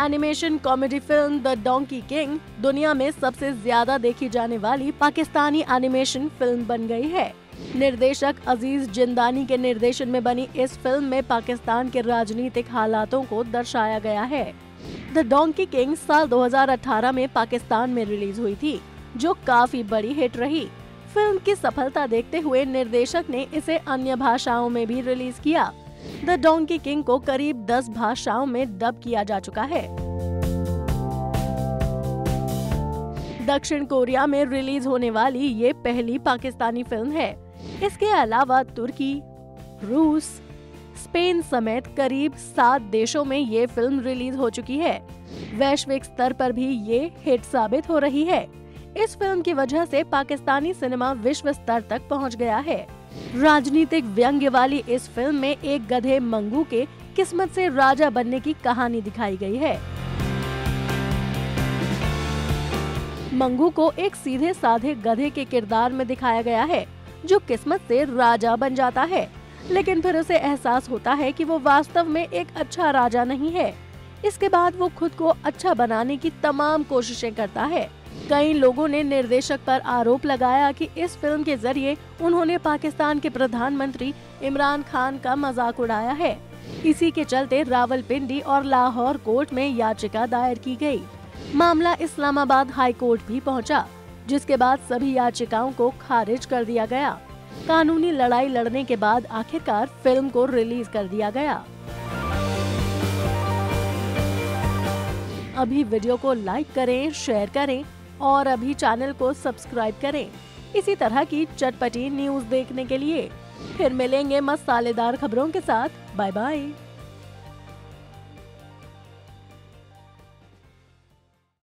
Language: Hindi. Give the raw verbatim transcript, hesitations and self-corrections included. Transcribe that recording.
Animation comedy film the donkey king दुनिया में सबसे ज्यादा देखी जाने वाली पाकिस्तानी एनिमेशन फिल्म बन गई है। निर्देशक अजीज जिंदानी के निर्देशन में बनी इस फिल्म में पाकिस्तान के राजनीतिक हालातों को दर्शाया गया है। द डोंकी किंग साल दो हज़ार अठारह में पाकिस्तान में रिलीज हुई थी, जो काफी बड़ी हिट रही। फिल्म की सफलता देखते हुए निर्देशक ने इसे अन्य भाषाओं में भी रिलीज किया। द डोंकी किंग को करीब दस भाषाओं में डब किया जा चुका है। दक्षिण कोरिया में रिलीज होने वाली ये पहली पाकिस्तानी फिल्म है। इसके अलावा तुर्की, रूस, स्पेन समेत करीब सात देशों में ये फिल्म रिलीज हो चुकी है। वैश्विक स्तर पर भी ये हिट साबित हो रही है। इस फिल्म की वजह से पाकिस्तानी सिनेमा विश्व स्तर तक पहुंच गया है। राजनीतिक व्यंग्य वाली इस फिल्म में एक गधे मंगू के किस्मत से राजा बनने की कहानी दिखाई गई है। मंगू को एक सीधे साधे गधे के किरदार में दिखाया गया है, जो किस्मत से राजा बन जाता है, लेकिन फिर उसे एहसास होता है कि वो वास्तव में एक अच्छा राजा नहीं है। इसके बाद वो खुद को अच्छा बनाने की तमाम कोशिशें करता है। कई लोगों ने निर्देशक पर आरोप लगाया कि इस फिल्म के जरिए उन्होंने पाकिस्तान के प्रधानमंत्री इमरान खान का मजाक उड़ाया है। इसी के चलते रावलपिंडी और लाहौर कोर्ट में याचिका दायर की गई। मामला इस्लामाबाद हाई कोर्ट भी पहुंचा, जिसके बाद सभी याचिकाओं को खारिज कर दिया गया। कानूनी लड़ाई लड़ने के बाद आखिरकार फिल्म को रिलीज कर दिया गया। अभी वीडियो को लाइक करें, शेयर करें और अभी चैनल को सब्सक्राइब करें इसी तरह की चटपटी न्यूज देखने के लिए। फिर मिलेंगे मसालेदार खबरों के साथ। Bye bye.